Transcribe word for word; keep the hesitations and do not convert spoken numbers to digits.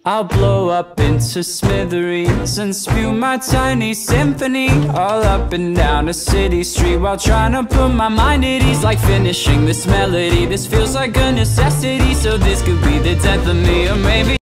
I'll blow up into smithereens and spew my tiny symphony all up and down a city street, while trying to put my mind at ease. Like finishing this melody, this feels like a necessity. So this could be the death of me, or maybe